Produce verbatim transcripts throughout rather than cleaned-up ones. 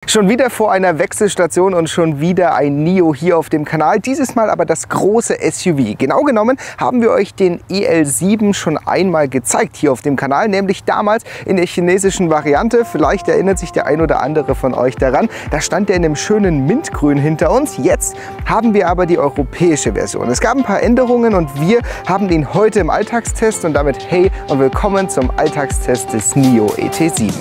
Schon wieder vor einer Wechselstation und schon wieder ein Nio hier auf dem Kanal. Dieses Mal aber das große S U V. Genau genommen haben wir euch den E L sieben schon einmal gezeigt hier auf dem Kanal, nämlich damals in der chinesischen Variante. Vielleicht erinnert sich der ein oder andere von euch daran. Da stand der in einem schönen Mintgrün hinter uns. Jetzt haben wir aber die europäische Version. Es gab ein paar Änderungen und wir haben den heute im Alltagstest und damit hey und willkommen zum Alltagstest des Nio E T sieben.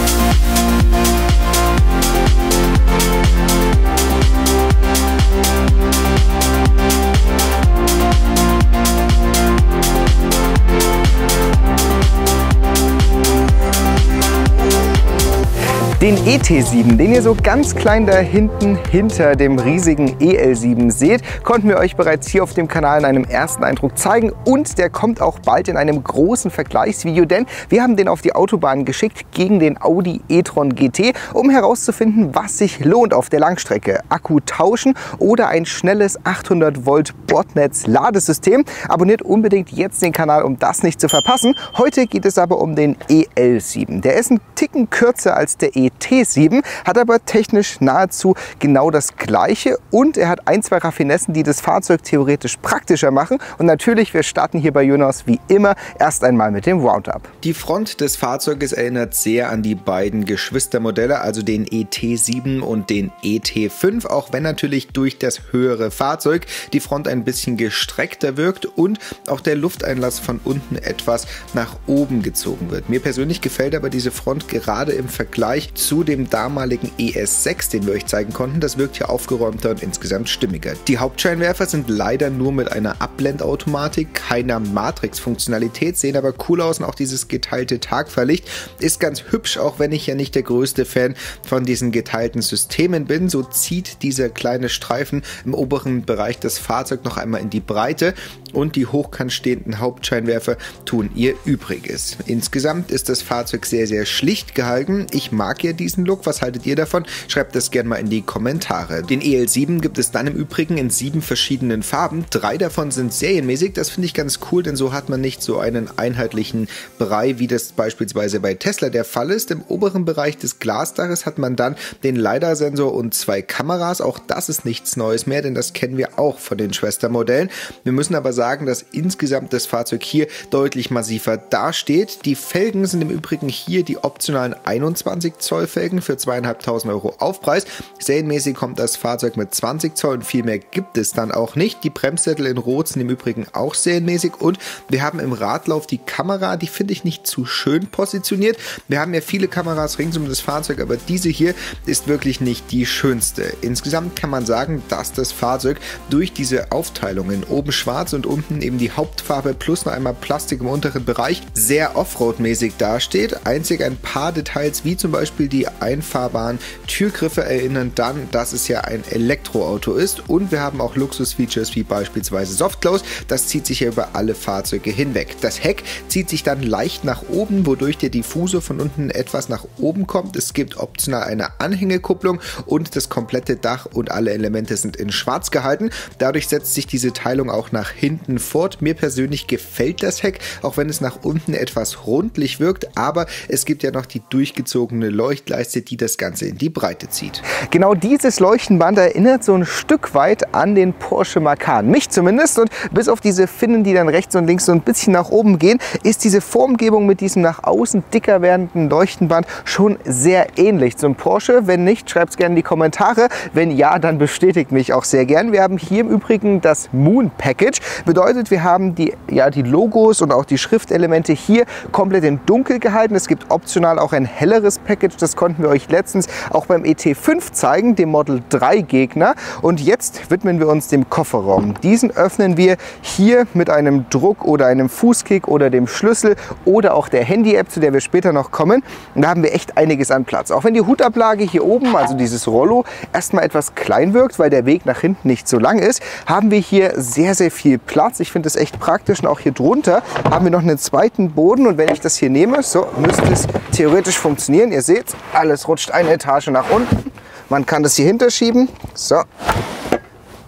Den E T sieben, den ihr so ganz klein da hinten hinter dem riesigen E L sieben seht, konnten wir euch bereits hier auf dem Kanal in einem ersten Eindruck zeigen und der kommt auch bald in einem großen Vergleichsvideo, denn wir haben den auf die Autobahn geschickt gegen den Audi e-tron G T, um herauszufinden, was sich lohnt auf der Langstrecke. Akku tauschen oder ein schnelles achthundert Volt Bordnetz-Ladesystem. Abonniert unbedingt jetzt den Kanal, um das nicht zu verpassen. Heute geht es aber um den E L sieben. Der ist ein Ticken kürzer als der E T sieben, hat aber technisch nahezu genau das gleiche und er hat ein, zwei Raffinessen, die das Fahrzeug theoretisch praktischer machen. Und natürlich, wir starten hier bei Jonas wie immer erst einmal mit dem Roundup. Die Front des Fahrzeuges erinnert sehr an die beiden Geschwistermodelle, also den E T sieben und den E T fünf, auch wenn natürlich durch das höhere Fahrzeug die Front ein bisschen gestreckter wirkt und auch der Lufteinlass von unten etwas nach oben gezogen wird. Mir persönlich gefällt aber diese Front gerade im Vergleich zu dem damaligen E S sechs, den wir euch zeigen konnten. Das wirkt hier aufgeräumter und insgesamt stimmiger. Die Hauptscheinwerfer sind leider nur mit einer Ablendautomatik, keiner Matrix-Funktionalität, sehen aber cool aus und auch dieses geteilte Tagfahrlicht ist ganz hübsch, auch wenn ich ja nicht der größte Fan von diesen geteilten Systemen bin. So zieht dieser kleine Streifen im oberen Bereich des Fahrzeugs noch einmal in die Breite und die hochkant stehenden Hauptscheinwerfer tun ihr Übriges. Insgesamt ist das Fahrzeug sehr, sehr schlicht gehalten. Ich mag ja diesen Look. Was haltet ihr davon? Schreibt das gerne mal in die Kommentare. Den E L sieben gibt es dann im Übrigen in sieben verschiedenen Farben. Drei davon sind serienmäßig. Das finde ich ganz cool, denn so hat man nicht so einen einheitlichen Brei, wie das beispielsweise bei Tesla der Fall ist. Im oberen Bereich des Glasdaches hat man dann den LiDAR-Sensor und zwei Kameras. Auch das ist nichts Neues mehr, denn das kennen wir auch von den Schwestermodellen. Wir müssen aber sagen, dass insgesamt das Fahrzeug hier deutlich massiver dasteht. Die Felgen sind im Übrigen hier die optionalen einundzwanzig Zoll Felgen für zweieinhalbtausend Euro Aufpreis. Serienmäßig kommt das Fahrzeug mit zwanzig Zoll und viel mehr gibt es dann auch nicht. Die Bremssättel in Rot sind im Übrigen auch serienmäßig und wir haben im Radlauf die Kamera, die finde ich nicht zu schön positioniert. Wir haben ja viele Kameras rings um das Fahrzeug, aber diese hier ist wirklich nicht die schönste. Insgesamt kann man sagen, dass das Fahrzeug durch diese Aufteilungen, oben schwarz und unten eben die Hauptfarbe plus noch einmal Plastik im unteren Bereich, sehr Offroad-mäßig dasteht. Einzig ein paar Details wie zum Beispiel die einfahrbaren Türgriffe erinnern dann, dass es ja ein Elektroauto ist und wir haben auch Luxus-Features wie beispielsweise Softclose. Das zieht sich ja über alle Fahrzeuge hinweg. Das Heck zieht sich dann leicht nach oben, wodurch der Diffusor von unten etwas nach oben kommt. Es gibt optional eine Anhängekupplung und das komplette Dach und alle Elemente sind in schwarz gehalten. Dadurch setzt sich diese Teilung auch nach hinten fort. Mir persönlich gefällt das Heck, auch wenn es nach unten etwas rundlich wirkt, aber es gibt ja noch die durchgezogene Leuchtleiste, die das Ganze in die Breite zieht. Genau dieses Leuchtenband erinnert so ein Stück weit an den Porsche Macan. Mich zumindest, und bis auf diese Finnen, die dann rechts und links so ein bisschen nach oben gehen, ist diese Formgebung mit diesem nach außen dicker werdenden Leuchtenband schon sehr ähnlich zum Porsche. Wenn nicht, schreibt es gerne in die Kommentare. Wenn ja, dann bestätigt mich auch sehr gern. Wir haben hier im Übrigen das Moon Package. Bedeutet, wir haben die, ja, die Logos und auch die Schriftelemente hier komplett in dunkel gehalten. Es gibt optional auch ein helleres Package. Das konnten wir euch letztens auch beim E T fünf zeigen, dem Model drei Gegner. Und jetzt widmen wir uns dem Kofferraum. Diesen öffnen wir hier mit einem Druck oder einem Fußkick oder dem Schlüssel oder auch der Handy-App, zu der wir später noch kommen. Und da haben wir echt einiges an Platz. Auch wenn die Hutablage hier oben, also dieses Rollo, erstmal etwas klein wirkt, weil der Weg nach hinten nicht so lang ist, haben wir hier sehr, sehr viel Platz. Ich finde das echt praktisch. Und auch hier drunter haben wir noch einen zweiten Boden. Und wenn ich das hier nehme, so müsste es theoretisch funktionieren. Ihr seht, alles rutscht eine Etage nach unten. Man kann das hier hinterschieben. So.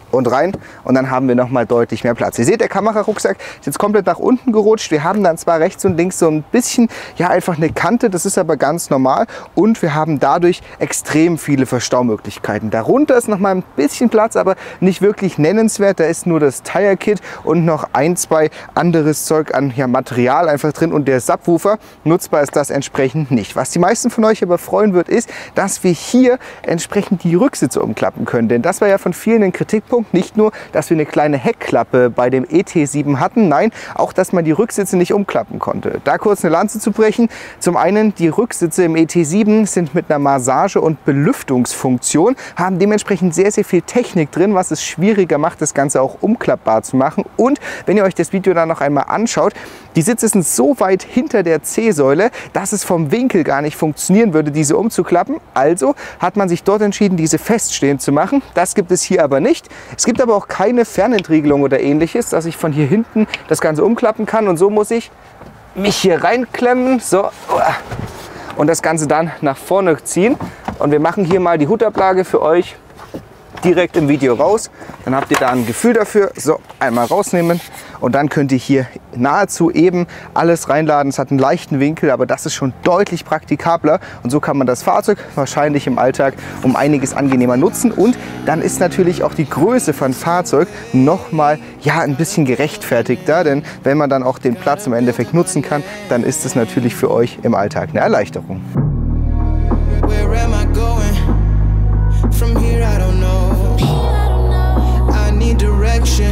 und rein und dann haben wir noch mal deutlich mehr Platz. Ihr seht, der Kamerarucksack ist jetzt komplett nach unten gerutscht. Wir haben dann zwar rechts und links so ein bisschen, ja, einfach eine Kante, das ist aber ganz normal und wir haben dadurch extrem viele Verstaumöglichkeiten. Darunter ist noch mal ein bisschen Platz, aber nicht wirklich nennenswert. Da ist nur das Tire Kit und noch ein, zwei anderes Zeug an, ja, Material einfach drin und der Subwoofer. Nutzbar ist das entsprechend nicht. Was die meisten von euch aber freuen wird, ist, dass wir hier entsprechend die Rücksitze umklappen können. Denn das war ja von vielen ein Kritikpunkt. Nicht nur, dass wir eine kleine Heckklappe bei dem E T sieben hatten, nein, auch, dass man die Rücksitze nicht umklappen konnte. Da kurz eine Lanze zu brechen. Zum einen, die Rücksitze im E T sieben sind mit einer Massage- und Belüftungsfunktion, haben dementsprechend sehr, sehr viel Technik drin, was es schwieriger macht, das Ganze auch umklappbar zu machen. Und wenn ihr euch das Video dann noch einmal anschaut, die Sitze sind so weit hinter der C-Säule, dass es vom Winkel gar nicht funktionieren würde, diese umzuklappen. Also hat man sich dort entschieden, diese feststehend zu machen. Das gibt es hier aber nicht. Es gibt aber auch keine Fernentriegelung oder ähnliches, dass ich von hier hinten das Ganze umklappen kann. Und so muss ich mich hier reinklemmen. So. Und das Ganze dann nach vorne ziehen. Und wir machen hier mal die Hutablage für euch direkt im Video raus. Dann habt ihr da ein Gefühl dafür. So, einmal rausnehmen und dann könnt ihr hier nahezu eben alles reinladen. Es hat einen leichten Winkel, aber das ist schon deutlich praktikabler und so kann man das Fahrzeug wahrscheinlich im Alltag um einiges angenehmer nutzen und dann ist natürlich auch die Größe von Fahrzeug noch mal, ja, ein bisschen gerechtfertigter, denn wenn man dann auch den Platz im Endeffekt nutzen kann, dann ist es natürlich für euch im Alltag eine Erleichterung. From here I don't know. I need direction.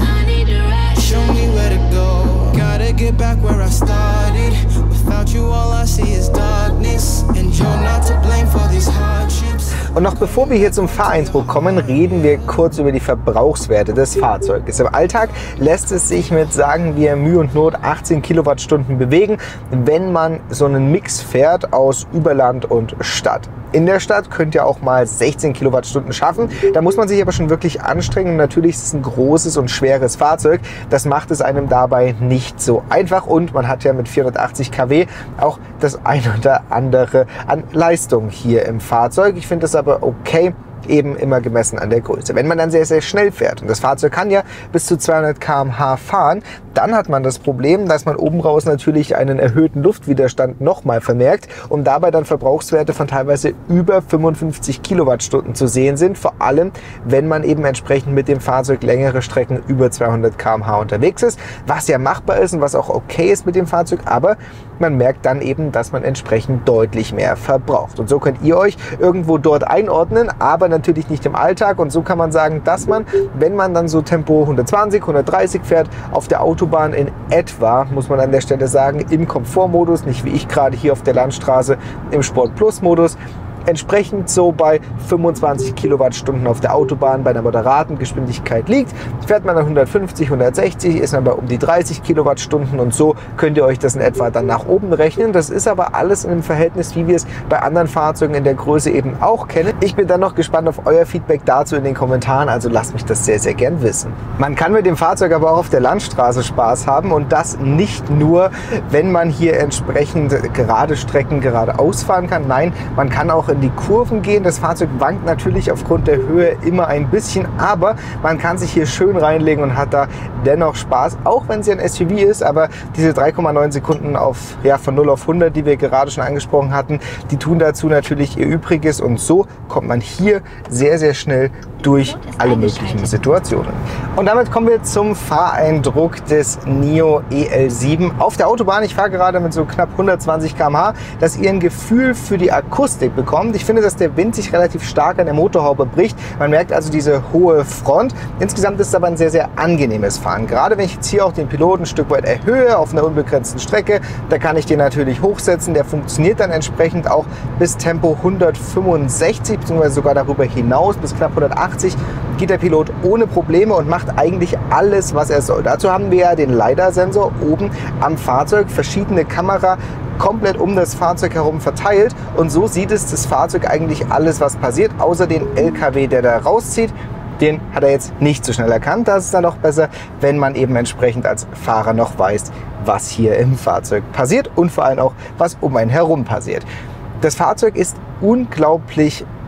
Show me where to go. Gotta get back where I started. Without you all I see is darkness. And you're not to blame for these hardships. Und noch bevor wir hier zum Fahreindruck kommen, reden wir kurz über die Verbrauchswerte des Fahrzeugs. Im Alltag lässt es sich mit, sagen wir, Mühe und Not achtzehn Kilowattstunden bewegen, wenn man so einen Mix fährt aus Überland und Stadt. In der Stadt könnt ihr auch mal sechzehn Kilowattstunden schaffen. Da muss man sich aber schon wirklich anstrengen. Und natürlich ist es ein großes und schweres Fahrzeug. Das macht es einem dabei nicht so einfach. Und man hat ja mit vierhundertachtzig Kilowatt auch das ein oder andere an Leistung hier im Fahrzeug. Ich finde das aber okay. Eben immer gemessen an der Größe. Wenn man dann sehr, sehr schnell fährt und das Fahrzeug kann ja bis zu zweihundert Kilometer pro Stunde fahren, dann hat man das Problem, dass man oben raus natürlich einen erhöhten Luftwiderstand nochmal vermerkt und dabei dann Verbrauchswerte von teilweise über fünfundfünfzig Kilowattstunden zu sehen sind, vor allem wenn man eben entsprechend mit dem Fahrzeug längere Strecken über zweihundert Kilometer pro Stunde unterwegs ist, was ja machbar ist und was auch okay ist mit dem Fahrzeug, aber man merkt dann eben, dass man entsprechend deutlich mehr verbraucht. Und so könnt ihr euch irgendwo dort einordnen, aber natürlich nicht im Alltag. Und so kann man sagen, dass man, wenn man dann so Tempo hundertzwanzig, hundertdreißig fährt, auf der Autobahn in etwa, muss man an der Stelle sagen, im Komfortmodus, nicht wie ich gerade hier auf der Landstraße im Sport-Plus-Modus, entsprechend so bei fünfundzwanzig Kilowattstunden auf der Autobahn bei einer moderaten Geschwindigkeit liegt. Fährt man dann hundertfünfzig, hundertsechzig, ist man bei um die dreißig Kilowattstunden und so könnt ihr euch das in etwa dann nach oben rechnen. Das ist aber alles in einem Verhältnis, wie wir es bei anderen Fahrzeugen in der Größe eben auch kennen. Ich bin dann noch gespannt auf euer Feedback dazu in den Kommentaren, also lasst mich das sehr, sehr gern wissen. Man kann mit dem Fahrzeug aber auch auf der Landstraße Spaß haben und das nicht nur, wenn man hier entsprechend gerade Strecken geradeaus fahren kann. Nein, man kann auch in die Kurven gehen. Das Fahrzeug wankt natürlich aufgrund der Höhe immer ein bisschen, aber man kann sich hier schön reinlegen und hat da dennoch Spaß, auch wenn es ja ein S U V ist, aber diese drei Komma neun Sekunden auf, ja, von null auf hundert, die wir gerade schon angesprochen hatten, die tun dazu natürlich ihr Übriges und so kommt man hier sehr, sehr schnell durch alle möglichen Situationen. Und damit kommen wir zum Fahreindruck des NIO E L sieben auf der Autobahn. Ich fahre gerade mit so knapp hundertzwanzig Kilometer pro Stunde, dass ihr ein Gefühl für die Akustik bekommt. Ich finde, dass der Wind sich relativ stark an der Motorhaube bricht. Man merkt also diese hohe Front. Insgesamt ist es aber ein sehr, sehr angenehmes Fahren. Gerade wenn ich jetzt hier auch den Piloten ein Stück weit erhöhe auf einer unbegrenzten Strecke, da kann ich den natürlich hochsetzen. Der funktioniert dann entsprechend auch bis Tempo hundertfünfundsechzig bzw. sogar darüber hinaus bis knapp hundertachtzig geht der Pilot ohne Probleme und macht eigentlich alles, was er soll. Dazu haben wir ja den LiDAR-Sensor oben am Fahrzeug, verschiedene Kamera komplett um das Fahrzeug herum verteilt und so sieht es das Fahrzeug eigentlich alles, was passiert, außer den L K W, der da rauszieht. Den hat er jetzt nicht so schnell erkannt. Das ist dann auch besser, wenn man eben entsprechend als Fahrer noch weiß, was hier im Fahrzeug passiert und vor allem auch, was um einen herum passiert. Das Fahrzeug ist unglaublich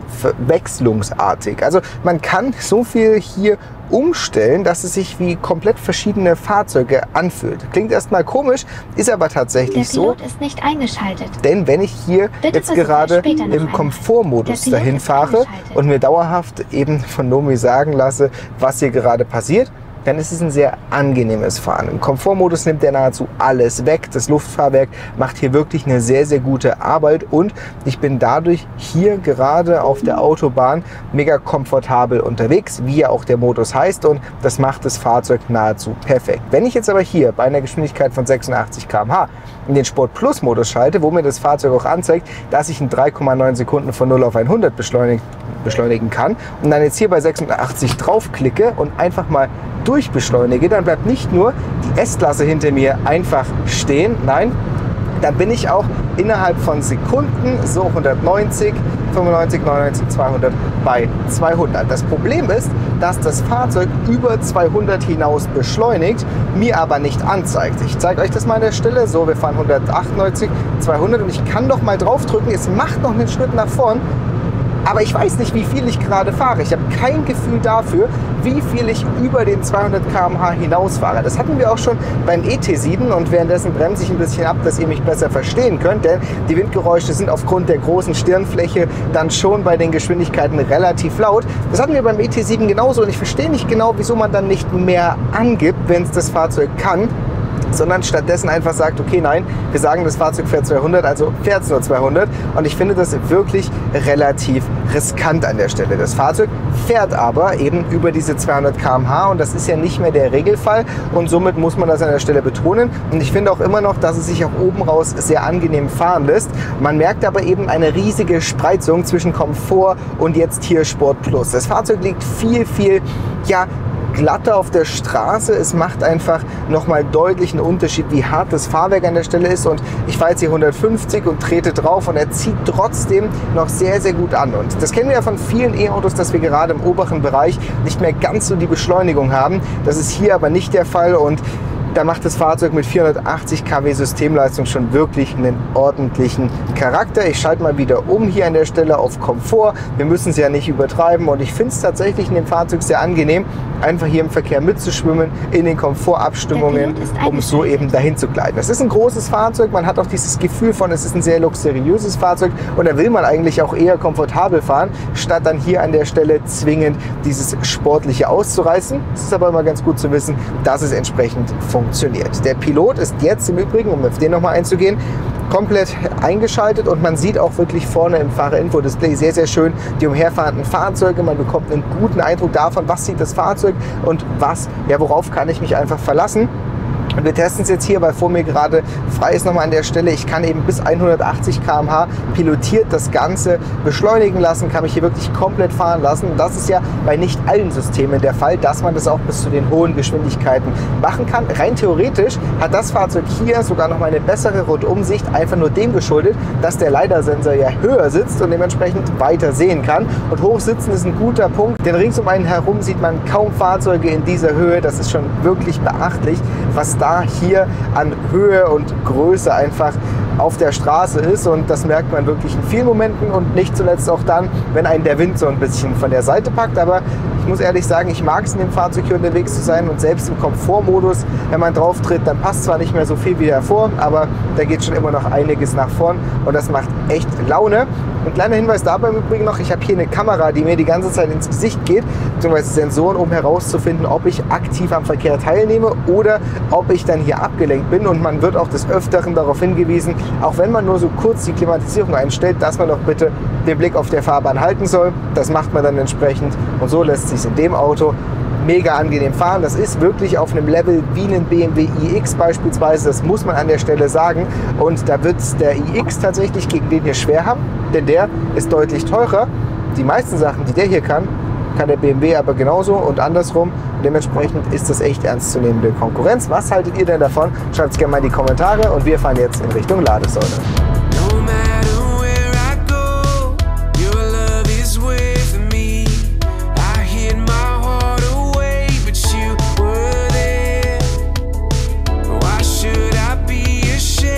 verwechslungsartig. Also man kann so viel hier umstellen, dass es sich wie komplett verschiedene Fahrzeuge anfühlt. Klingt erstmal komisch, ist aber tatsächlich so. Der Pilot ist nicht eingeschaltet. Denn wenn ich hier Bitte jetzt gerade im einmal. Komfortmodus Der Pilot dahin ist fahre eingeschaltet. und mir dauerhaft eben von Nomi sagen lasse, was hier gerade passiert, dann ist es ein sehr angenehmes Fahren. Im Komfortmodus nimmt er nahezu alles weg. Das Luftfahrwerk macht hier wirklich eine sehr, sehr gute Arbeit und ich bin dadurch hier gerade auf der Autobahn mega komfortabel unterwegs, wie ja auch der Modus heißt, und das macht das Fahrzeug nahezu perfekt. Wenn ich jetzt aber hier bei einer Geschwindigkeit von sechsundachtzig Kilometer pro Stunde in den Sport Plus Modus schalte, wo mir das Fahrzeug auch anzeigt, dass ich in drei Komma neun Sekunden von null auf hundert beschleunigen, beschleunigen kann und dann jetzt hier bei sechsundachtzig draufklicke und einfach mal durchbeschleunige, dann bleibt nicht nur die S-Klasse hinter mir einfach stehen, nein, dann bin ich auch innerhalb von Sekunden so hundertneunzig, fünfundneunzig, neunundneunzig, zweihundert bei zweihundert. Das Problem ist, dass das Fahrzeug über zweihundert hinaus beschleunigt, mir aber nicht anzeigt. Ich zeige euch das mal an der Stelle. So, wir fahren hundertachtundneunzig, zweihundert und ich kann noch mal draufdrücken. Es macht noch einen Schritt nach vorn. Aber ich weiß nicht, wie viel ich gerade fahre. Ich habe kein Gefühl dafür, wie viel ich über den zweihundert Kilometer pro Stunde hinausfahre. Das hatten wir auch schon beim E T sieben und währenddessen bremse ich ein bisschen ab, dass ihr mich besser verstehen könnt, denn die Windgeräusche sind aufgrund der großen Stirnfläche dann schon bei den Geschwindigkeiten relativ laut. Das hatten wir beim E T sieben genauso und ich verstehe nicht genau, wieso man dann nicht mehr angibt, wenn es das Fahrzeug kann, sondern stattdessen einfach sagt, okay, nein, wir sagen, das Fahrzeug fährt zweihundert, also fährt es nur zweihundert. Und ich finde das wirklich relativ riskant an der Stelle. Das Fahrzeug fährt aber eben über diese zweihundert Kilometer pro Stunde und das ist ja nicht mehr der Regelfall und somit muss man das an der Stelle betonen. Und ich finde auch immer noch, dass es sich auch oben raus sehr angenehm fahren lässt. Man merkt aber eben eine riesige Spreizung zwischen Komfort und jetzt hier Sport Plus. Das Fahrzeug liegt viel, viel, ja, glatter auf der Straße. Es macht einfach nochmal deutlich einen Unterschied, wie hart das Fahrwerk an der Stelle ist. Und ich fahre jetzt hier hundertfünfzig und trete drauf und er zieht trotzdem noch sehr, sehr gut an. Und das kennen wir ja von vielen E-Autos, dass wir gerade im oberen Bereich nicht mehr ganz so die Beschleunigung haben. Das ist hier aber nicht der Fall und da macht das Fahrzeug mit vierhundertachtzig Kilowatt Systemleistung schon wirklich einen ordentlichen Charakter. Ich schalte mal wieder um hier an der Stelle auf Komfort. Wir müssen es ja nicht übertreiben und ich finde es tatsächlich in dem Fahrzeug sehr angenehm, einfach hier im Verkehr mitzuschwimmen, in den Komfortabstimmungen, um so eben dahin zu gleiten. Es ist ein großes Fahrzeug, man hat auch dieses Gefühl von, es ist ein sehr luxuriöses Fahrzeug und da will man eigentlich auch eher komfortabel fahren, statt dann hier an der Stelle zwingend dieses Sportliche auszureißen. Es ist aber immer ganz gut zu wissen, dass es entsprechend funktioniert. Funktioniert. Der Pilot ist jetzt im Übrigen, um auf den nochmal einzugehen, komplett eingeschaltet und man sieht auch wirklich vorne im Fahrerinfo-Display sehr, sehr schön die umherfahrenden Fahrzeuge. Man bekommt einen guten Eindruck davon, was sieht das Fahrzeug und was, ja, worauf kann ich mich einfach verlassen. Und wir testen es jetzt hier, weil vor mir gerade frei ist nochmal an der Stelle. Ich kann eben bis hundertachtzig Kilometer pro Stunde pilotiert das Ganze beschleunigen lassen, kann mich hier wirklich komplett fahren lassen. Und das ist ja bei nicht allen Systemen der Fall, dass man das auch bis zu den hohen Geschwindigkeiten machen kann. Rein theoretisch hat das Fahrzeug hier sogar nochmal eine bessere Rundumsicht, einfach nur dem geschuldet, dass der LiDAR-Sensor ja höher sitzt und dementsprechend weiter sehen kann. Und hochsitzen ist ein guter Punkt, denn rings um einen herum sieht man kaum Fahrzeuge in dieser Höhe. Das ist schon wirklich beachtlich, was da hier an Höhe und Größe einfach auf der Straße ist und das merkt man wirklich in vielen Momenten und nicht zuletzt auch dann, wenn einen der Wind so ein bisschen von der Seite packt, aber ich muss ehrlich sagen, ich mag es in dem Fahrzeug hier unterwegs zu sein und selbst im Komfortmodus, wenn man drauf tritt, dann passt zwar nicht mehr so viel wie davor, aber da geht schon immer noch einiges nach vorn und das macht echt Laune. Ein kleiner Hinweis dabei im Übrigen noch, ich habe hier eine Kamera, die mir die ganze Zeit ins Gesicht geht, beziehungsweise Sensoren, um herauszufinden, ob ich aktiv am Verkehr teilnehme oder ob ich dann hier abgelenkt bin und man wird auch des Öfteren darauf hingewiesen, auch wenn man nur so kurz die Klimatisierung einstellt, dass man doch bitte den Blick auf der Fahrbahn halten soll. Das macht man dann entsprechend und so lässt sich in dem Auto mega angenehm fahren. Das ist wirklich auf einem Level wie ein B M W i X beispielsweise, das muss man an der Stelle sagen. Und da wird der i X tatsächlich gegen den hier schwer haben, denn der ist deutlich teurer. Die meisten Sachen, die der hier kann, kann der B M W aber genauso und andersrum. Und dementsprechend ist das echt ernstzunehmende Konkurrenz. Was haltet ihr denn davon? Schreibt es gerne mal in die Kommentare und wir fahren jetzt in Richtung Ladesäule.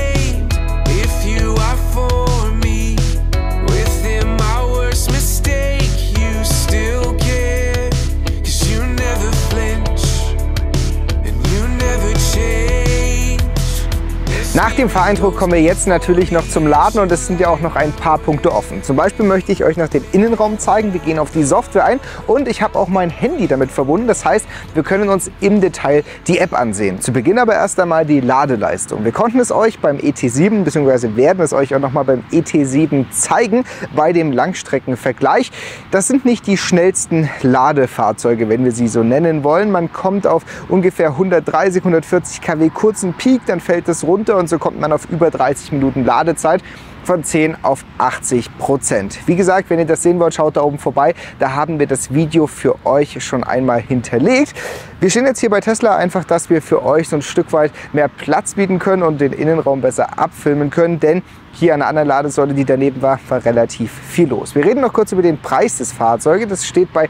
Mistake Nach dem Fahreindruck kommen wir jetzt natürlich noch zum Laden und es sind ja auch noch ein paar Punkte offen. Zum Beispiel möchte ich euch noch den Innenraum zeigen, wir gehen auf die Software ein und ich habe auch mein Handy damit verbunden. Das heißt, wir können uns im Detail die App ansehen. Zu Beginn aber erst einmal die Ladeleistung. Wir konnten es euch beim E T sieben bzw. werden es euch auch noch mal beim E T sieben zeigen bei dem Langstreckenvergleich. Das sind nicht die schnellsten Ladefahrzeuge, wenn wir sie so nennen wollen. Man kommt auf ungefähr hundertdreißig, hundertvierzig Kilowatt, kurzen Peak, dann fällt es runter und so kommt man auf über dreißig Minuten Ladezeit. Von zehn auf achtzig Prozent. Wie gesagt, wenn ihr das sehen wollt, schaut da oben vorbei. Da haben wir das Video für euch schon einmal hinterlegt. Wir stehen jetzt hier bei Tesla einfach, dass wir für euch so ein Stück weit mehr Platz bieten können und den Innenraum besser abfilmen können, denn hier an der anderen Ladesäule, die daneben war, war relativ viel los. Wir reden noch kurz über den Preis des Fahrzeuges. Das steht bei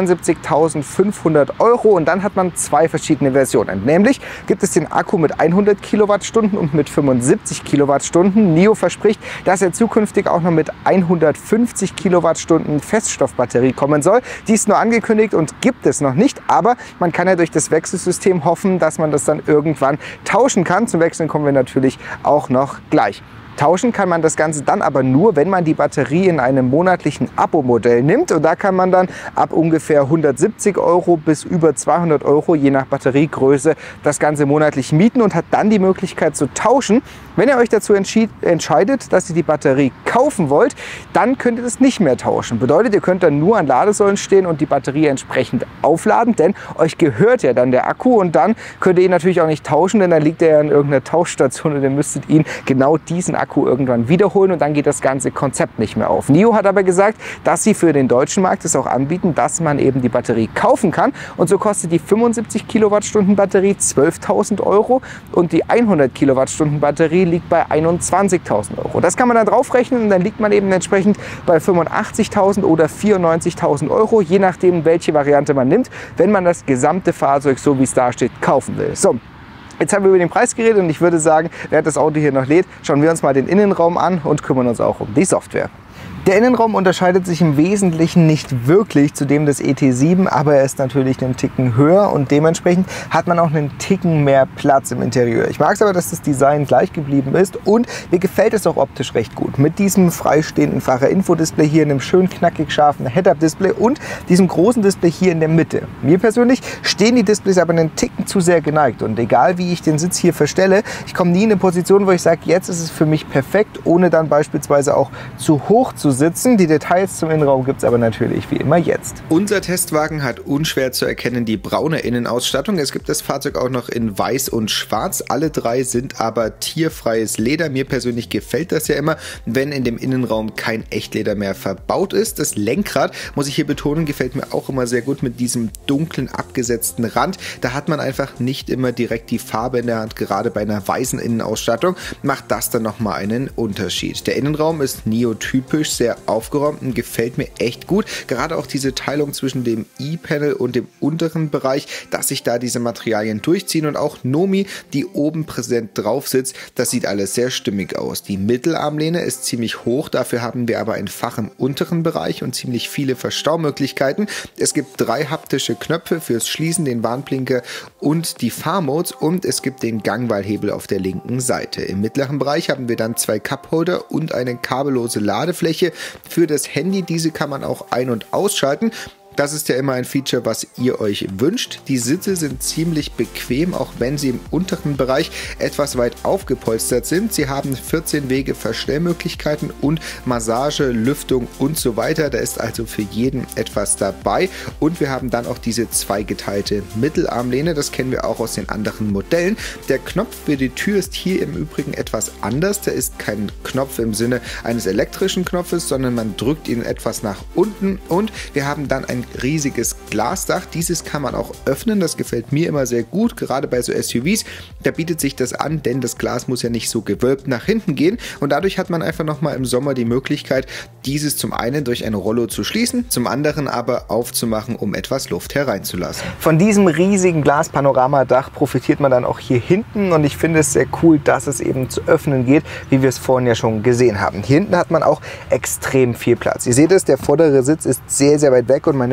dreiundsiebzigtausendfünfhundert Euro und dann hat man zwei verschiedene Versionen. Nämlich gibt es den Akku mit hundert Kilowattstunden und mit fünfundsiebzig Kilowattstunden. NIO verspricht, dass er zukünftig auch noch mit hundertfünfzig Kilowattstunden Feststoffbatterie kommen soll. Die ist nur angekündigt und gibt es noch nicht, aber man kann ja durch das Wechselsystem hoffen, dass man das dann irgendwann tauschen kann. Zum Wechseln kommen wir natürlich auch noch gleich. Tauschen kann man das Ganze dann aber nur, wenn man die Batterie in einem monatlichen Abo-Modell nimmt. Und da kann man dann ab ungefähr hundertsiebzig Euro bis über zweihundert Euro, je nach Batteriegröße, das Ganze monatlich mieten und hat dann die Möglichkeit zu tauschen. Wenn ihr euch dazu entscheidet, dass ihr die Batterie kaufen wollt, dann könnt ihr das nicht mehr tauschen. Bedeutet, ihr könnt dann nur an Ladesäulen stehen und die Batterie entsprechend aufladen, denn euch gehört ja dann der Akku und dann könnt ihr ihn natürlich auch nicht tauschen, denn dann liegt er ja in irgendeiner Tauschstation und ihr müsstet ihn genau diesen Akku irgendwann wiederholen und dann geht das ganze Konzept nicht mehr auf. NIO hat aber gesagt, dass sie für den deutschen Markt es auch anbieten, dass man eben die Batterie kaufen kann und so kostet die fünfundsiebzig Kilowattstunden Batterie zwölftausend Euro und die hundert Kilowattstunden Batterie liegt bei einundzwanzigtausend Euro. Das kann man dann draufrechnen und dann liegt man eben entsprechend bei fünfundachtzigtausend oder vierundneunzigtausend Euro, je nachdem welche Variante man nimmt, wenn man das gesamte Fahrzeug, so wie es da steht, kaufen will. So. Jetzt haben wir über den Preis geredet und ich würde sagen, während das Auto hier noch lädt, schauen wir uns mal den Innenraum an und kümmern uns auch um die Software. Der Innenraum unterscheidet sich im Wesentlichen nicht wirklich zu dem des E T sieben, aber er ist natürlich einen Ticken höher und dementsprechend hat man auch einen Ticken mehr Platz im Interieur. Ich mag es aber, dass das Design gleich geblieben ist und mir gefällt es auch optisch recht gut. Mit diesem freistehenden Fahrer-Info-Display hier, einem schön knackig scharfen Head-Up-Display und diesem großen Display hier in der Mitte. Mir persönlich stehen die Displays aber einen Ticken zu sehr geneigt und egal wie ich den Sitz hier verstelle, ich komme nie in eine Position, wo ich sage, jetzt ist es für mich perfekt, ohne dann beispielsweise auch zu hoch zu sitzen. Die Details zum Innenraum gibt es aber natürlich wie immer jetzt. Unser Testwagen hat unschwer zu erkennen die braune Innenausstattung. Es gibt das Fahrzeug auch noch in weiß und schwarz. Alle drei sind aber tierfreies Leder. Mir persönlich gefällt das ja immer, wenn in dem Innenraum kein Echtleder mehr verbaut ist. Das Lenkrad, muss ich hier betonen, gefällt mir auch immer sehr gut mit diesem dunklen abgesetzten Rand. Da hat man einfach nicht immer direkt die Farbe in der Hand. Gerade bei einer weißen Innenausstattung macht das dann nochmal einen Unterschied. Der Innenraum ist NIO-typisch, sehr aufgeräumt und gefällt mir echt gut. Gerade auch diese Teilung zwischen dem E-Panel und dem unteren Bereich, dass sich da diese Materialien durchziehen und auch Nomi, die oben präsent drauf sitzt, das sieht alles sehr stimmig aus. Die Mittelarmlehne ist ziemlich hoch, dafür haben wir aber ein Fach im unteren Bereich und ziemlich viele Verstaumöglichkeiten. Es gibt drei haptische Knöpfe fürs Schließen, den Warnblinker und die Fahrmodes und es gibt den Gangwahlhebel auf der linken Seite. Im mittleren Bereich haben wir dann zwei Cupholder und eine kabellose Ladefläche für das Handy. Diese kann man auch ein- und ausschalten. Das ist ja immer ein Feature, was ihr euch wünscht. Die Sitze sind ziemlich bequem, auch wenn sie im unteren Bereich etwas weit aufgepolstert sind. Sie haben vierzehn Wege Verstellmöglichkeiten und Massage, Lüftung und so weiter. Da ist also für jeden etwas dabei. Und wir haben dann auch diese zweigeteilte Mittelarmlehne. Das kennen wir auch aus den anderen Modellen. Der Knopf für die Tür ist hier im Übrigen etwas anders. Da ist kein Knopf im Sinne eines elektrischen Knopfes, sondern man drückt ihn etwas nach unten und wir haben dann ein riesiges Glasdach. Dieses kann man auch öffnen. Das gefällt mir immer sehr gut, gerade bei so S U Vs. Da bietet sich das an, denn das Glas muss ja nicht so gewölbt nach hinten gehen und dadurch hat man einfach nochmal im Sommer die Möglichkeit, dieses zum einen durch ein Rollo zu schließen, zum anderen aber aufzumachen, um etwas Luft hereinzulassen. Von diesem riesigen Glaspanoramadach profitiert man dann auch hier hinten und ich finde es sehr cool, dass es eben zu öffnen geht, wie wir es vorhin ja schon gesehen haben. Hier hinten hat man auch extrem viel Platz. Ihr seht es, der vordere Sitz ist sehr, sehr weit weg und meine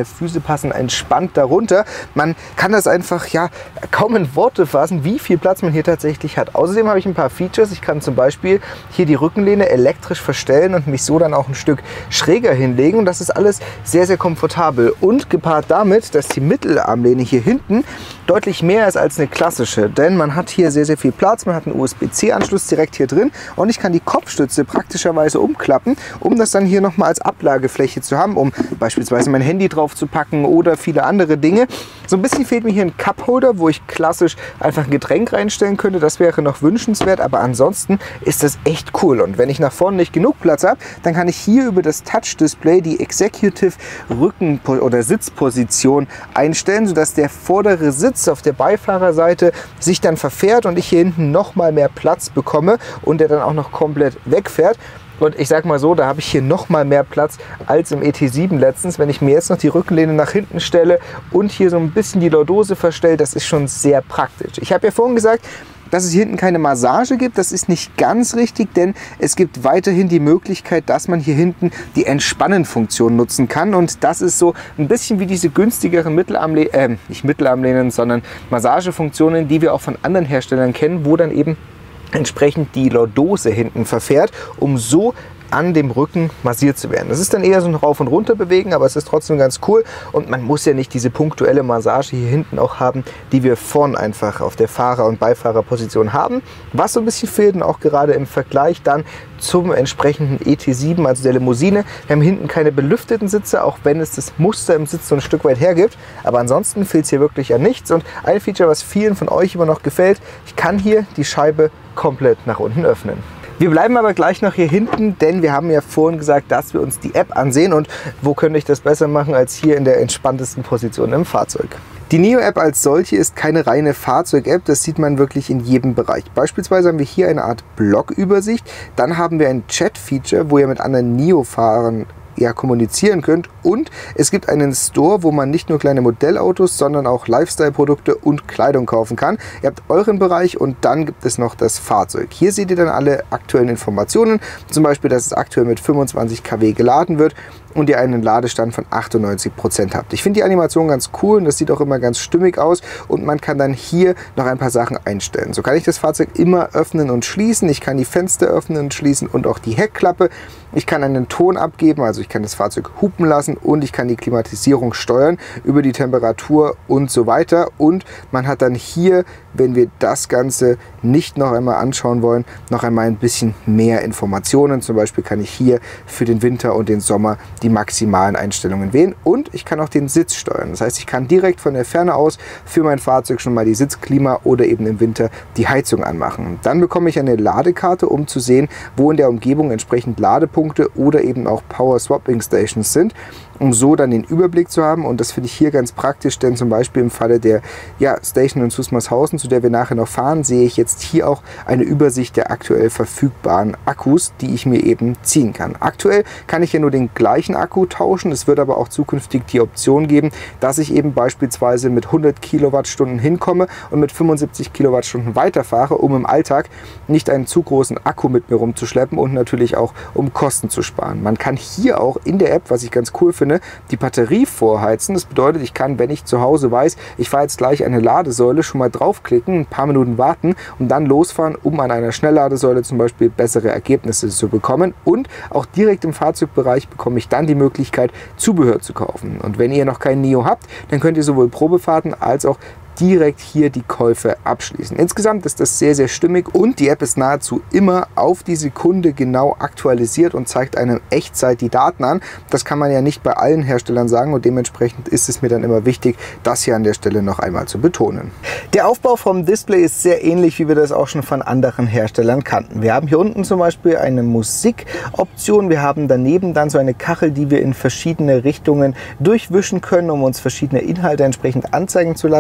meine Füße passen entspannt darunter. Man kann das einfach ja kaum in Worte fassen, wie viel Platz man hier tatsächlich hat. Außerdem habe ich ein paar Features. Ich kann zum Beispiel hier die Rückenlehne elektrisch verstellen und mich so dann auch ein Stück schräger hinlegen. Und das ist alles sehr, sehr komfortabel. Und gepaart damit, dass die Mittelarmlehne hier hinten deutlich mehr ist als eine klassische. Denn man hat hier sehr, sehr viel Platz. Man hat einen U S B C Anschluss direkt hier drin. Und ich kann die Kopfstütze praktischerweise umklappen, um das dann hier nochmal als Ablagefläche zu haben, um beispielsweise mein Handy drauf zu packen oder viele andere Dinge. So ein bisschen fehlt mir hier ein Cupholder, wo ich klassisch einfach ein Getränk reinstellen könnte. Das wäre noch wünschenswert, aber ansonsten ist das echt cool. Und wenn ich nach vorne nicht genug Platz habe, dann kann ich hier über das Touch-Display die Executive Rücken- oder Sitzposition einstellen, sodass der vordere Sitz auf der Beifahrerseite sich dann verfährt und ich hier hinten noch mal mehr Platz bekomme und der dann auch noch komplett wegfährt. Und ich sag mal so, da habe ich hier noch mal mehr Platz als im E T sieben letztens. Wenn ich mir jetzt noch die Rückenlehne nach hinten stelle und hier so ein bisschen die Lordose verstelle, das ist schon sehr praktisch. Ich habe ja vorhin gesagt, dass es hier hinten keine Massage gibt. Das ist nicht ganz richtig, denn es gibt weiterhin die Möglichkeit, dass man hier hinten die Entspannen-Funktion nutzen kann. Und das ist so ein bisschen wie diese günstigeren Mittelarmlehnen, äh, nicht Mittelarmlehnen, sondern Massagefunktionen, die wir auch von anderen Herstellern kennen, wo dann eben entsprechend die Lordose hinten verfährt, um so an dem Rücken massiert zu werden. Das ist dann eher so ein Rauf- und Runter bewegen, aber es ist trotzdem ganz cool und man muss ja nicht diese punktuelle Massage hier hinten auch haben, die wir vorn einfach auf der Fahrer- und Beifahrerposition haben. Was so ein bisschen fehlt und auch gerade im Vergleich dann zum entsprechenden E T sieben, also der Limousine. Wir haben hinten keine belüfteten Sitze, auch wenn es das Muster im Sitz so ein Stück weit hergibt. Aber ansonsten fehlt es hier wirklich an nichts. Und ein Feature, was vielen von euch immer noch gefällt, ich kann hier die Scheibe komplett nach unten öffnen. Wir bleiben aber gleich noch hier hinten, denn wir haben ja vorhin gesagt, dass wir uns die App ansehen. Und wo könnte ich das besser machen als hier in der entspanntesten Position im Fahrzeug? Die NIO-App als solche ist keine reine Fahrzeug-App, das sieht man wirklich in jedem Bereich. Beispielsweise haben wir hier eine Art Blog-Übersicht, dann haben wir ein Chat-Feature, wo ihr mit anderen NIO-Fahrern ja, kommunizieren könnt, und es gibt einen Store, wo man nicht nur kleine Modellautos, sondern auch Lifestyle-Produkte und Kleidung kaufen kann. Ihr habt euren Bereich und dann gibt es noch das Fahrzeug. Hier seht ihr dann alle aktuellen Informationen, zum Beispiel, dass es aktuell mit fünfundzwanzig Kilowatt geladen wird und ihr einen Ladestand von achtundneunzig Prozent habt. Ich finde die Animation ganz cool und das sieht auch immer ganz stimmig aus und man kann dann hier noch ein paar Sachen einstellen. So kann ich das Fahrzeug immer öffnen und schließen. Ich kann die Fenster öffnen und schließen und auch die Heckklappe. Ich kann einen Ton abgeben, also ich kann das Fahrzeug hupen lassen und ich kann die Klimatisierung steuern über die Temperatur und so weiter. Und man hat dann hier, wenn wir das Ganze nicht noch einmal anschauen wollen, noch einmal ein bisschen mehr Informationen. Zum Beispiel kann ich hier für den Winter und den Sommer die maximalen Einstellungen wählen und ich kann auch den Sitz steuern. Das heißt, ich kann direkt von der Ferne aus für mein Fahrzeug schon mal die Sitzklima oder eben im Winter die Heizung anmachen. Dann bekomme ich eine Ladekarte, um zu sehen, wo in der Umgebung entsprechend Ladepunkte oder eben auch Power Swapping Stations sind, um so dann den Überblick zu haben. Und das finde ich hier ganz praktisch, denn zum Beispiel im Falle der ja, Station in Susmarshausen, zu der wir nachher noch fahren, sehe ich jetzt hier auch eine Übersicht der aktuell verfügbaren Akkus, die ich mir eben ziehen kann. Aktuell kann ich ja nur den gleichen Akku tauschen. Es wird aber auch zukünftig die Option geben, dass ich eben beispielsweise mit hundert Kilowattstunden hinkomme und mit fünfundsiebzig Kilowattstunden weiterfahre, um im Alltag nicht einen zu großen Akku mit mir rumzuschleppen und natürlich auch um Kosten zu sparen. Man kann hier auch in der App, was ich ganz cool finde, die Batterie vorheizen. Das bedeutet, ich kann, wenn ich zu Hause weiß, ich fahre jetzt gleich eine Ladesäule, schon mal draufklicken, ein paar Minuten warten und dann losfahren, um an einer Schnellladesäule zum Beispiel bessere Ergebnisse zu bekommen. Und auch direkt im Fahrzeugbereich bekomme ich dann die Möglichkeit, Zubehör zu kaufen. Und wenn ihr noch kein NIO habt, dann könnt ihr sowohl Probefahrten als auch direkt hier die Käufe abschließen. Insgesamt ist das sehr, sehr stimmig und die App ist nahezu immer auf die Sekunde genau aktualisiert und zeigt einem Echtzeit die Daten an. Das kann man ja nicht bei allen Herstellern sagen und dementsprechend ist es mir dann immer wichtig, das hier an der Stelle noch einmal zu betonen. Der Aufbau vom Display ist sehr ähnlich, wie wir das auch schon von anderen Herstellern kannten. Wir haben hier unten zum Beispiel eine Musikoption. Wir haben daneben dann so eine Kachel, die wir in verschiedene Richtungen durchwischen können, um uns verschiedene Inhalte entsprechend anzeigen zu lassen. Und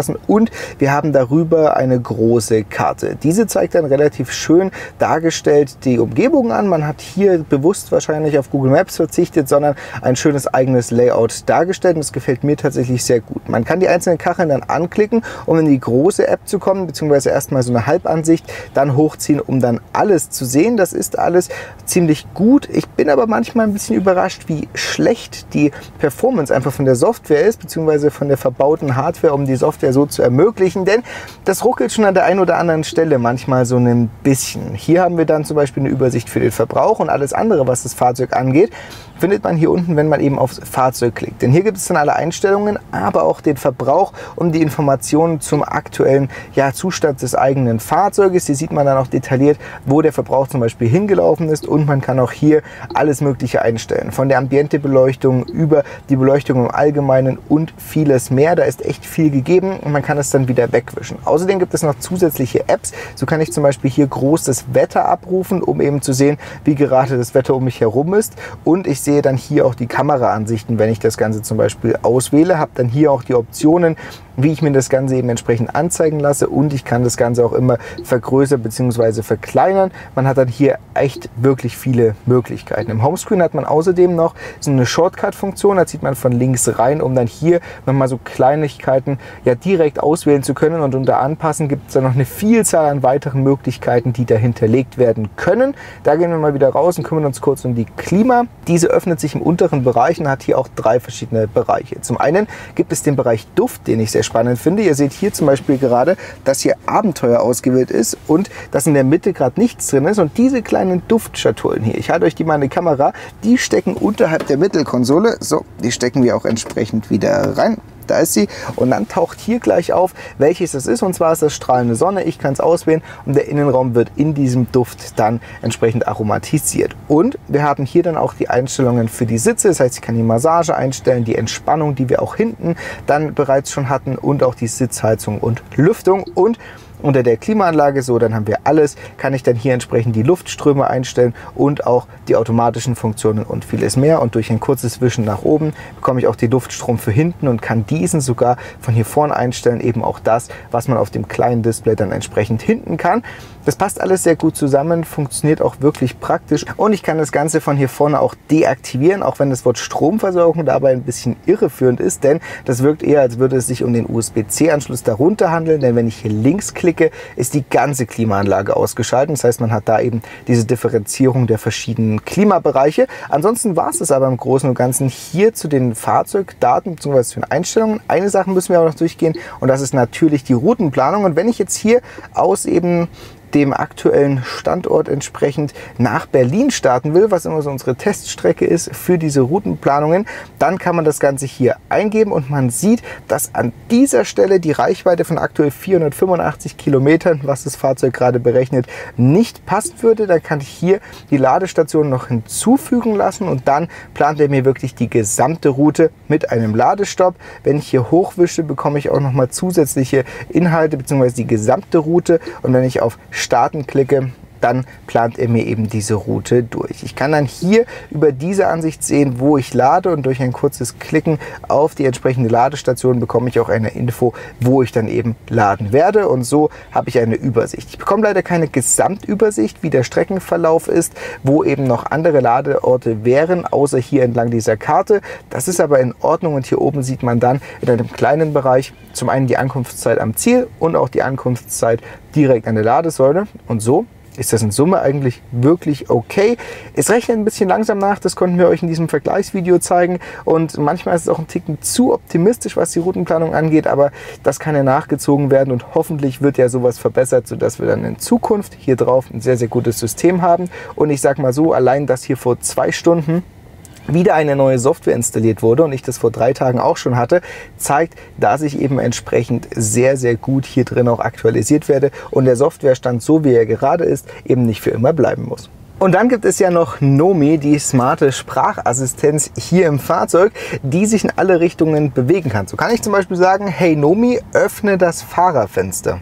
und wir haben darüber eine große Karte. Diese zeigt dann relativ schön dargestellt die Umgebung an. Man hat hier bewusst wahrscheinlich auf Google Maps verzichtet, sondern ein schönes eigenes Layout dargestellt und das gefällt mir tatsächlich sehr gut. Man kann die einzelnen Kacheln dann anklicken, um in die große App zu kommen, beziehungsweise erstmal so eine Halbansicht, dann hochziehen, um dann alles zu sehen. Das ist alles ziemlich gut. Ich bin aber manchmal ein bisschen überrascht, wie schlecht die Performance einfach von der Software ist, beziehungsweise von der verbauten Hardware, um die Software so zu ermöglichen, denn das ruckelt schon an der einen oder anderen Stelle manchmal so ein bisschen. Hier haben wir dann zum Beispiel eine Übersicht für den Verbrauch und alles andere, was das Fahrzeug angeht, findet man hier unten, wenn man eben aufs Fahrzeug klickt. Denn hier gibt es dann alle Einstellungen, aber auch den Verbrauch und die Informationen zum aktuellen ja, Zustand des eigenen Fahrzeuges. Hier sieht man dann auch detailliert, wo der Verbrauch zum Beispiel hingelaufen ist und man kann auch hier alles Mögliche einstellen. Von der Ambiente-Beleuchtung über die Beleuchtung im Allgemeinen und vieles mehr. Da ist echt viel gegeben und man kann es dann wieder wegwischen. Außerdem gibt es noch zusätzliche Apps. So kann ich zum Beispiel hier groß das Wetter abrufen, um eben zu sehen, wie gerade das Wetter um mich herum ist. Und ich sehe dann hier auch die Kameraansichten, wenn ich das Ganze zum Beispiel auswähle, habe dann hier auch die Optionen, wie ich mir das Ganze eben entsprechend anzeigen lasse und ich kann das Ganze auch immer vergrößern bzw. verkleinern. Man hat dann hier echt wirklich viele Möglichkeiten. Im Homescreen hat man außerdem noch so eine Shortcut-Funktion, da zieht man von links rein, um dann hier nochmal so Kleinigkeiten ja direkt auswählen zu können und unter Anpassen gibt es dann noch eine Vielzahl an weiteren Möglichkeiten, die da hinterlegt werden können. Da gehen wir mal wieder raus und kümmern uns kurz um die Klima. Diese öffnet sich im unteren Bereich und hat hier auch drei verschiedene Bereiche. Zum einen gibt es den Bereich Duft, den ich sehr spannend finde. Ihr seht hier zum Beispiel gerade, dass hier Abenteuer ausgewählt ist und dass in der Mitte gerade nichts drin ist. Und diese kleinen Duftschatullen hier, ich halte euch die mal in die Kamera, die stecken unterhalb der Mittelkonsole. So, die stecken wir auch entsprechend wieder rein. Da ist sie und dann taucht hier gleich auf, welches das ist, und zwar ist das strahlende Sonne. Ich kann es auswählen und der Innenraum wird in diesem Duft dann entsprechend aromatisiert. Und wir haben hier dann auch die Einstellungen für die Sitze, das heißt, ich kann die Massage einstellen, die Entspannung, die wir auch hinten dann bereits schon hatten und auch die Sitzheizung und Lüftung. Und unter der Klimaanlage, so dann haben wir alles, kann ich dann hier entsprechend die Luftströme einstellen und auch die automatischen Funktionen und vieles mehr. Und durch ein kurzes Wischen nach oben bekomme ich auch die Luftstrom für hinten und kann diesen sogar von hier vorne einstellen, eben auch das, was man auf dem kleinen Display dann entsprechend hinten kann. Das passt alles sehr gut zusammen, funktioniert auch wirklich praktisch und ich kann das Ganze von hier vorne auch deaktivieren, auch wenn das Wort Stromversorgung dabei ein bisschen irreführend ist, denn das wirkt eher, als würde es sich um den U S B C Anschluss darunter handeln, denn wenn ich hier links klicke, ist die ganze Klimaanlage ausgeschaltet. Das heißt, man hat da eben diese Differenzierung der verschiedenen Klimabereiche. Ansonsten war es das aber im Großen und Ganzen hier zu den Fahrzeugdaten bzw. zu den Einstellungen. Eine Sache müssen wir aber noch durchgehen und das ist natürlich die Routenplanung. Und wenn ich jetzt hier aus eben dem aktuellen Standort entsprechend nach Berlin starten will, was immer so unsere Teststrecke ist für diese Routenplanungen, dann kann man das Ganze hier eingeben und man sieht, dass an dieser Stelle die Reichweite von aktuell vierhundertfünfundachtzig Kilometern, was das Fahrzeug gerade berechnet, nicht passen würde. Dann kann ich hier die Ladestation noch hinzufügen lassen und dann plant er mir wirklich die gesamte Route mit einem Ladestopp. Wenn ich hier hochwische, bekomme ich auch noch mal zusätzliche Inhalte bzw. die gesamte Route und wenn ich auf Starten klicke, dann plant er mir eben diese Route durch. Ich kann dann hier über diese Ansicht sehen, wo ich lade und durch ein kurzes Klicken auf die entsprechende Ladestation bekomme ich auch eine Info, wo ich dann eben laden werde und so habe ich eine Übersicht. Ich bekomme leider keine Gesamtübersicht, wie der Streckenverlauf ist, wo eben noch andere Ladeorte wären, außer hier entlang dieser Karte. Das ist aber in Ordnung und hier oben sieht man dann in einem kleinen Bereich zum einen die Ankunftszeit am Ziel und auch die Ankunftszeit direkt an der Ladesäule und so ist das in Summe eigentlich wirklich okay. Es rechnet ein bisschen langsam nach, das konnten wir euch in diesem Vergleichsvideo zeigen und manchmal ist es auch ein Ticken zu optimistisch, was die Routenplanung angeht, aber das kann ja nachgezogen werden und hoffentlich wird ja sowas verbessert, sodass wir dann in Zukunft hier drauf ein sehr, sehr gutes System haben und ich sag mal so, allein das hier vor zwei Stunden wieder eine neue Software installiert wurde und ich das vor drei Tagen auch schon hatte, zeigt, dass ich eben entsprechend sehr, sehr gut hier drin auch aktualisiert werde und der Softwarestand, so wie er gerade ist, eben nicht für immer bleiben muss. Und dann gibt es ja noch Nomi, die smarte Sprachassistenz hier im Fahrzeug, die sich in alle Richtungen bewegen kann. So kann ich zum Beispiel sagen, hey Nomi, öffne das Fahrerfenster.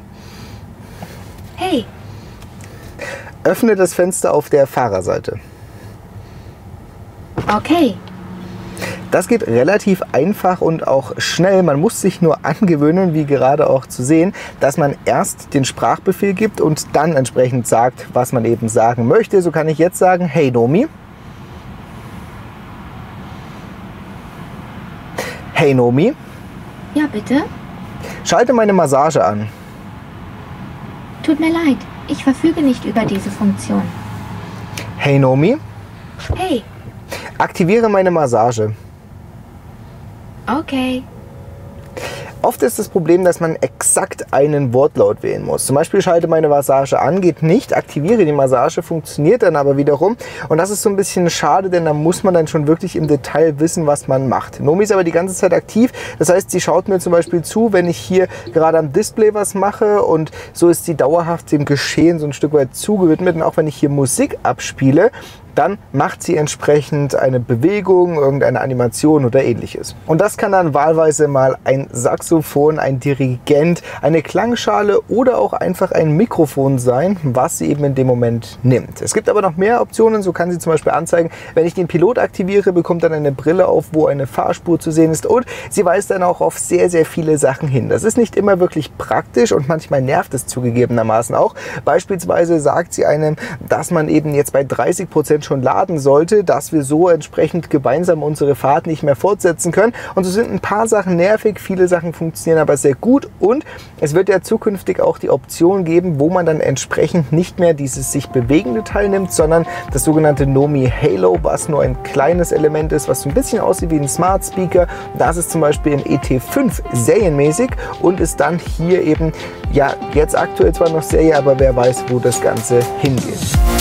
Hey. Öffne das Fenster auf der Fahrerseite. Okay. Das geht relativ einfach und auch schnell. Man muss sich nur angewöhnen, wie gerade auch zu sehen, dass man erst den Sprachbefehl gibt und dann entsprechend sagt, was man eben sagen möchte. So kann ich jetzt sagen, hey Nomi. Hey Nomi. Ja, bitte? Schalte meine Massage an. Tut mir leid, ich verfüge nicht über diese Funktion. Hey Nomi. Hey. Aktiviere meine Massage. Okay. Oft ist das Problem, dass man exakt einen Wortlaut wählen muss. Zum Beispiel schalte meine Massage an, geht nicht, aktiviere die Massage, funktioniert dann aber wiederum. Und das ist so ein bisschen schade, denn da muss man dann schon wirklich im Detail wissen, was man macht. Nomi ist aber die ganze Zeit aktiv. Das heißt, sie schaut mir zum Beispiel zu, wenn ich hier gerade am Display was mache, und so ist sie dauerhaft dem Geschehen so ein Stück weit zugewidmet. Und auch wenn ich hier Musik abspiele, dann macht sie entsprechend eine Bewegung, irgendeine Animation oder ähnliches. Und das kann dann wahlweise mal ein Saxophon, ein Dirigent, eine Klangschale oder auch einfach ein Mikrofon sein, was sie eben in dem Moment nimmt. Es gibt aber noch mehr Optionen. So kann sie zum Beispiel anzeigen, wenn ich den Pilot aktiviere, bekommt dann eine Brille auf, wo eine Fahrspur zu sehen ist, und sie weist dann auch auf sehr, sehr viele Sachen hin. Das ist nicht immer wirklich praktisch und manchmal nervt es zugegebenermaßen auch. Beispielsweise sagt sie einem, dass man eben jetzt bei dreißig Prozent schon laden sollte, dass wir so entsprechend gemeinsam unsere Fahrt nicht mehr fortsetzen können. Und so sind ein paar Sachen nervig, viele Sachen funktionieren aber sehr gut, und es wird ja zukünftig auch die Option geben, wo man dann entsprechend nicht mehr dieses sich bewegende Teil nimmt, sondern das sogenannte Nomi Halo, was nur ein kleines Element ist, was so ein bisschen aussieht wie ein Smart Speaker. Das ist zum Beispiel in E T fünf serienmäßig und ist dann hier eben, ja, jetzt aktuell zwar noch Serie, aber wer weiß, wo das Ganze hingeht.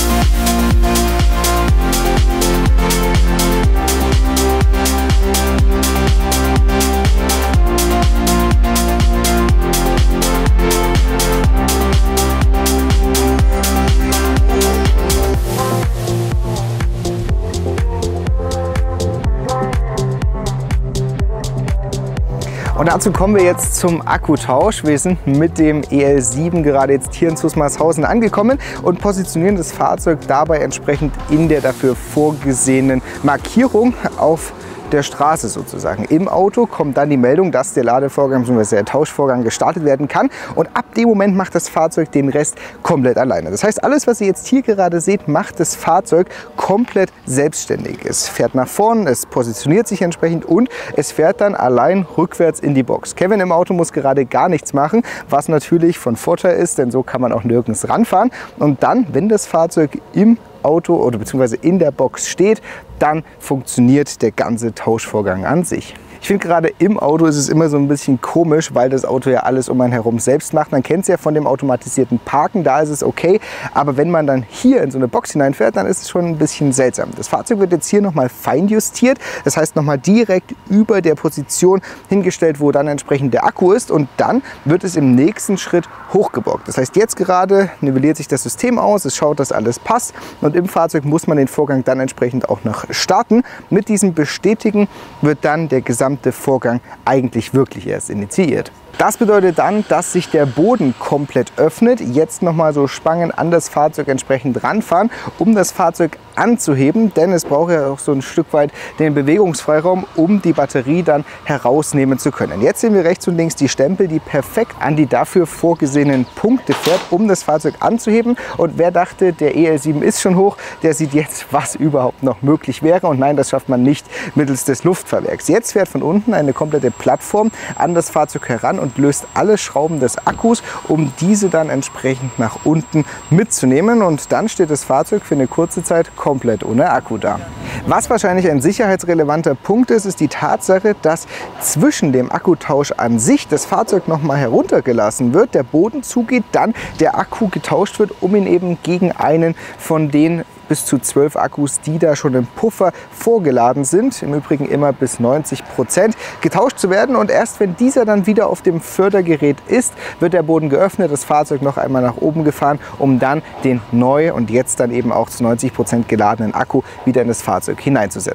Und dazu kommen wir jetzt zum Akkutausch. Wir sind mit dem E L sieben gerade jetzt hier in Zusmarshausen angekommen und positionieren das Fahrzeug dabei entsprechend in der dafür vorgesehenen Markierung auf der Straße sozusagen. Im Auto kommt dann die Meldung, dass der Ladevorgang bzw. der Tauschvorgang gestartet werden kann, und ab dem Moment macht das Fahrzeug den Rest komplett alleine. Das heißt, alles, was ihr jetzt hier gerade seht, macht das Fahrzeug komplett selbstständig. Es fährt nach vorn, es positioniert sich entsprechend und es fährt dann allein rückwärts in die Box. Kevin im Auto muss gerade gar nichts machen, was natürlich von Vorteil ist, denn so kann man auch nirgends ranfahren. Und dann, wenn das Fahrzeug im Auto oder beziehungsweise in der Box steht, dann funktioniert der ganze Tauschvorgang an sich. Ich finde, gerade im Auto ist es immer so ein bisschen komisch, weil das Auto ja alles um einen herum selbst macht. Man kennt es ja von dem automatisierten Parken, da ist es okay. Aber wenn man dann hier in so eine Box hineinfährt, dann ist es schon ein bisschen seltsam. Das Fahrzeug wird jetzt hier nochmal feinjustiert. Das heißt, nochmal direkt über der Position hingestellt, wo dann entsprechend der Akku ist. Und dann wird es im nächsten Schritt hochgebockt. Das heißt, jetzt gerade nivelliert sich das System aus. Es schaut, dass alles passt. Und im Fahrzeug muss man den Vorgang dann entsprechend auch noch starten. Mit diesem Bestätigen wird dann der gesamte Vorgang eigentlich wirklich erst initiiert. Das bedeutet dann, dass sich der Boden komplett öffnet. Jetzt nochmal so Spangen an das Fahrzeug entsprechend ranfahren, um das Fahrzeug anzuheben, denn es braucht ja auch so ein Stück weit den Bewegungsfreiraum, um die Batterie dann herausnehmen zu können. Jetzt sehen wir rechts und links die Stempel, die perfekt an die dafür vorgesehenen Punkte fährt, um das Fahrzeug anzuheben. Und wer dachte, der E L sieben ist schon hoch, der sieht jetzt, was überhaupt noch möglich wäre. Und nein, das schafft man nicht mittels des Luftfahrwerks. Jetzt fährt von unten eine komplette Plattform an das Fahrzeug heran und löst alle Schrauben des Akkus, um diese dann entsprechend nach unten mitzunehmen. Und dann steht das Fahrzeug für eine kurze Zeit komplett ohne Akku da. Was wahrscheinlich ein sicherheitsrelevanter Punkt ist, ist die Tatsache, dass zwischen dem Akkutausch an sich das Fahrzeug nochmal heruntergelassen wird, der Boden zugeht, dann der Akku getauscht wird, um ihn eben gegen einen von den bis zu zwölf Akkus, die da schon im Puffer vorgeladen sind, im Übrigen immer bis neunzig Prozent, getauscht zu werden. Und erst wenn dieser dann wieder auf dem Fördergerät ist, wird der Boden geöffnet, das Fahrzeug noch einmal nach oben gefahren, um dann den neu und jetzt dann eben auch zu neunzig Prozent geladenen Akku wieder in das Fahrzeug hineinzusetzen.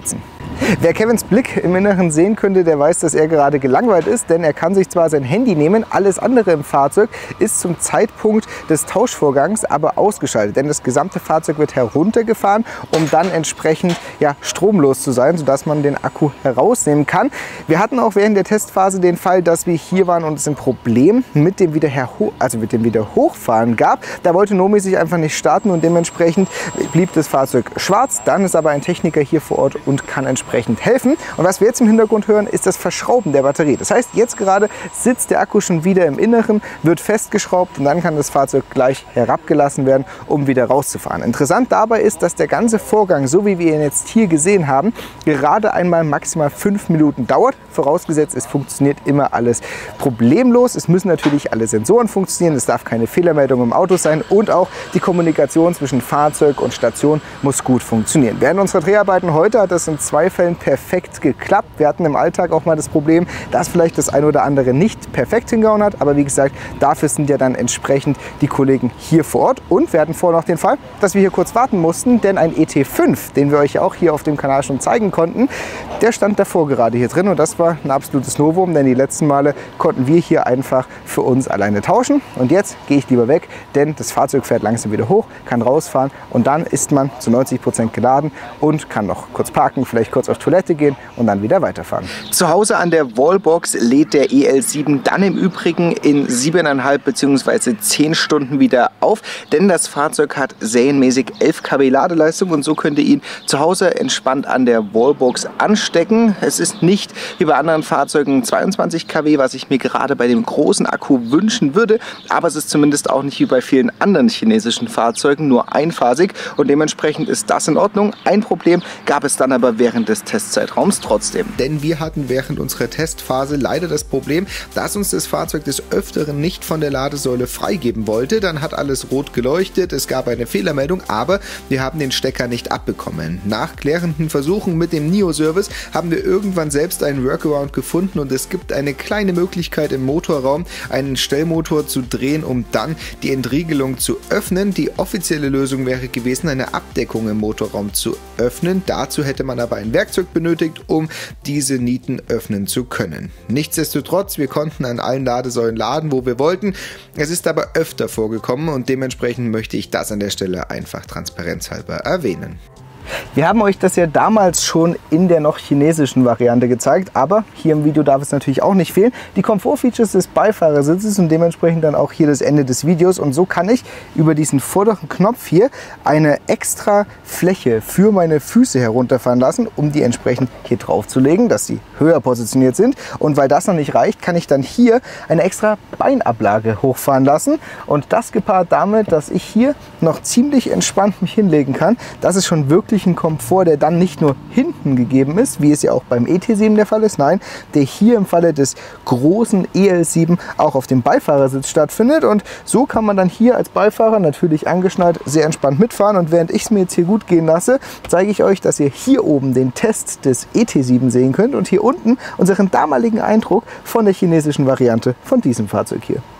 Wer Kevins Blick im Inneren sehen könnte, der weiß, dass er gerade gelangweilt ist, denn er kann sich zwar sein Handy nehmen, alles andere im Fahrzeug ist zum Zeitpunkt des Tauschvorgangs aber ausgeschaltet, denn das gesamte Fahrzeug wird heruntergefahren, um dann entsprechend ja, stromlos zu sein, sodass man den Akku herausnehmen kann. Wir hatten auch während der Testphase den Fall, dass wir hier waren und es ein Problem mit dem wieder, also mit dem wieder Hochfahren gab. Da wollte Nomi sich einfach nicht starten und dementsprechend blieb das Fahrzeug schwarz. Dann ist aber ein Techniker hier vor Ort und kann entsprechend helfen. Und was wir jetzt im Hintergrund hören, ist das Verschrauben der Batterie. Das heißt, jetzt gerade sitzt der Akku schon wieder im Inneren, wird festgeschraubt und dann kann das Fahrzeug gleich herabgelassen werden, um wieder rauszufahren. Interessant dabei ist, dass der ganze Vorgang, so wie wir ihn jetzt hier gesehen haben, gerade einmal maximal fünf Minuten dauert. Vorausgesetzt, es funktioniert immer alles problemlos. Es müssen natürlich alle Sensoren funktionieren, es darf keine Fehlermeldung im Auto sein und auch die Kommunikation zwischen Fahrzeug und Station muss gut funktionieren. Während unserer Dreharbeiten heute hat das in zwei Fällen perfekt geklappt. Wir hatten im Alltag auch mal das Problem, dass vielleicht das eine oder andere nicht perfekt hingehauen hat. Aber wie gesagt, dafür sind ja dann entsprechend die Kollegen hier vor Ort. Und wir hatten vorher noch den Fall, dass wir hier kurz warten mussten, denn ein E T fünf, den wir euch auch hier auf dem Kanal schon zeigen konnten, der stand davor gerade hier drin. Und das war ein absolutes Novum, denn die letzten Male konnten wir hier einfach für uns alleine tauschen. Und jetzt gehe ich lieber weg, denn das Fahrzeug fährt langsam wieder hoch, kann rausfahren und dann ist man zu neunzig Prozent geladen und kann noch kurz parken, vielleicht kurz auf Toilette gehen und dann wieder weiterfahren. Zu Hause an der Wallbox lädt der E L sieben dann im Übrigen in siebeneinhalb bzw. zehn Stunden wieder auf, denn das Fahrzeug hat serienmäßig elf Kilowatt Ladeleistung und so könnt ihr ihn zu Hause entspannt an der Wallbox anstecken. Es ist nicht wie bei anderen Fahrzeugen zweiundzwanzig Kilowatt, was ich mir gerade bei dem großen Akku wünschen würde, aber es ist zumindest auch nicht wie bei vielen anderen chinesischen Fahrzeugen nur einphasig und dementsprechend ist das in Ordnung. Ein Problem gab es dann aber während des Testzeitraums trotzdem. Denn wir hatten während unserer Testphase leider das Problem, dass uns das Fahrzeug des Öfteren nicht von der Ladesäule freigeben wollte. Dann hat alles rot geleuchtet, es gab eine Fehlermeldung, aber wir haben den Stecker nicht abbekommen. Nach klärenden Versuchen mit dem NIO-Service haben wir irgendwann selbst einen Workaround gefunden und es gibt eine kleine Möglichkeit im Motorraum, einen Stellmotor zu drehen, um dann die Entriegelung zu öffnen. Die offizielle Lösung wäre gewesen, eine Abdeckung im Motorraum zu öffnen. Dazu hätte man aber ein Werkzeug benötigt, um diese Nieten öffnen zu können. Nichtsdestotrotz, wir konnten an allen Ladesäulen laden, wo wir wollten. Es ist aber öfter vorgekommen und dementsprechend möchte ich das an der Stelle einfach transparenzhalber erwähnen. Wir haben euch das ja damals schon in der noch chinesischen Variante gezeigt, aber hier im Video darf es natürlich auch nicht fehlen. Die Komfortfeatures des Beifahrersitzes und dementsprechend dann auch hier das Ende des Videos. Und so kann ich über diesen vorderen Knopf hier eine extra Fläche für meine Füße herunterfahren lassen, um die entsprechend hier drauf zu legen, dass sie höher positioniert sind. Und weil das noch nicht reicht, kann ich dann hier eine extra Beinablage hochfahren lassen. Und das gepaart damit, dass ich hier noch ziemlich entspannt mich hinlegen kann, das ist schon wirklich ein Komfort, der dann nicht nur hinten gegeben ist, wie es ja auch beim E T sieben der Fall ist, nein, der hier im Falle des großen E L sieben auch auf dem Beifahrersitz stattfindet. Und so kann man dann hier als Beifahrer, natürlich angeschnallt, sehr entspannt mitfahren. Und während ich es mir jetzt hier gut gehen lasse, zeige ich euch, dass ihr hier oben den Test des E T sieben sehen könnt und hier unten unseren damaligen Eindruck von der chinesischen Variante von diesem Fahrzeug hier.